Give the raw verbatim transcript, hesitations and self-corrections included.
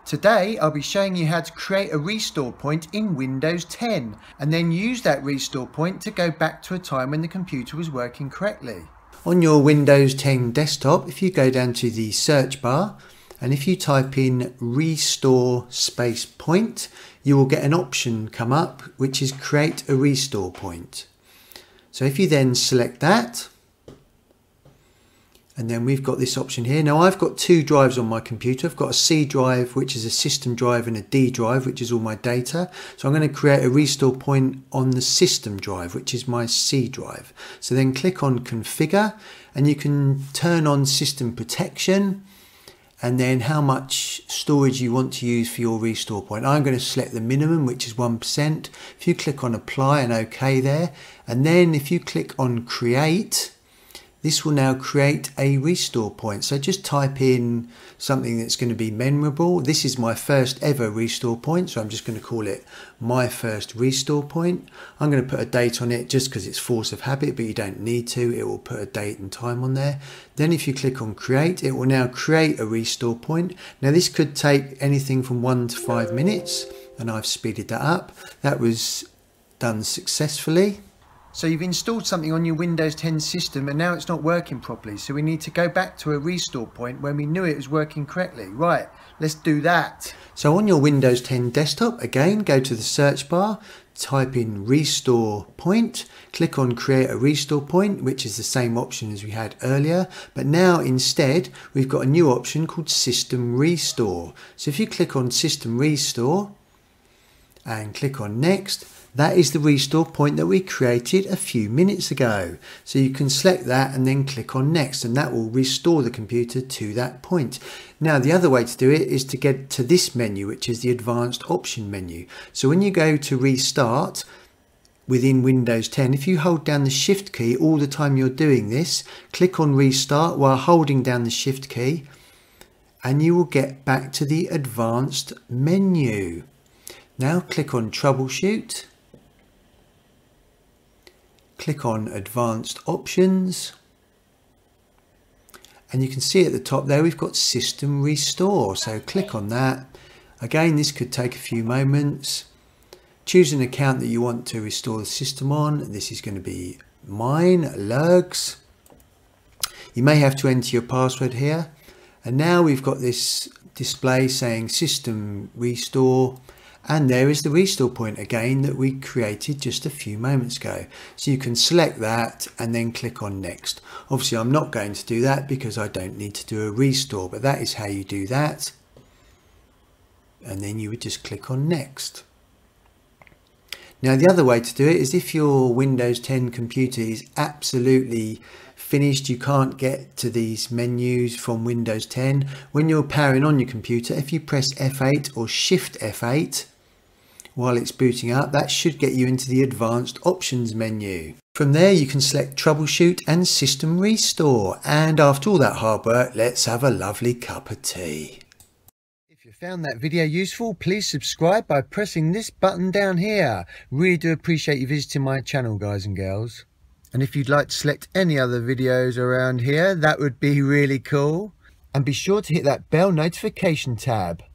Today I'll be showing you how to create a restore point in Windows ten and then use that restore point to go back to a time when the computer was working correctly. On your Windows ten desktop, if you go down to the search bar and if you type in restore space point, you will get an option come up which is create a restore point. So if you then select that, and then we've got this option here. Now I've got two drives on my computer. I've got a C drive, which is a system drive, and a D drive, which is all my data. So I'm going to create a restore point on the system drive, which is my C drive. So then click on configure, and you can turn on system protection, and then how much storage you want to use for your restore point. I'm going to select the minimum, which is one percent. If you click on apply and OK there, and then if you click on create, this will now create a restore point. So just type in something that's going to be memorable. This is my first ever restore point, so I'm just going to call it my first restore point. I'm going to put a date on it just because it's force of habit, but you don't need to. It will put a date and time on there. Then if you click on create, it will now create a restore point. Now this could take anything from one to five minutes, and I've speeded that up. That was done successfully. So you've installed something on your Windows ten system and now it's not working properly. So we need to go back to a restore point when we knew it was working correctly. Right, let's do that. So on your Windows ten desktop, again, go to the search bar, type in restore point, click on create a restore point, which is the same option as we had earlier. But now instead, we've got a new option called system restore. So if you click on system restore and click on next, that is the restore point that we created a few minutes ago. So you can select that and then click on next, and that will restore the computer to that point. Now the other way to do it is to get to this menu, which is the advanced option menu. So when you go to restart within Windows ten, if you hold down the shift key all the time you're doing this, click on restart while holding down the shift key, and you will get back to the advanced menu. Now click on troubleshoot. Click on advanced options, and you can see at the top there we've got system restore. So click on that. Again, this could take a few moments. Choose an account that you want to restore the system on. This is going to be mine, Lurgs. You may have to enter your password here. And now we've got this display saying system restore. And there is the restore point again that we created just a few moments ago. So you can select that and then click on next. Obviously I'm not going to do that because I don't need to do a restore, but that is how you do that. And then you would just click on next. Now the other way to do it is if your Windows ten computer is absolutely finished, you can't get to these menus from Windows ten. When you're powering on your computer, if you press F eight or Shift F eight while it's booting up, that should get you into the advanced options menu. From there you can select troubleshoot and system restore, and after all that hard work, let's have a lovely cup of tea. If you found that video useful, please subscribe by pressing this button down here. Really do appreciate you visiting my channel, guys and girls. And if you'd like to select any other videos around here, that would be really cool. And be sure to hit that bell notification tab.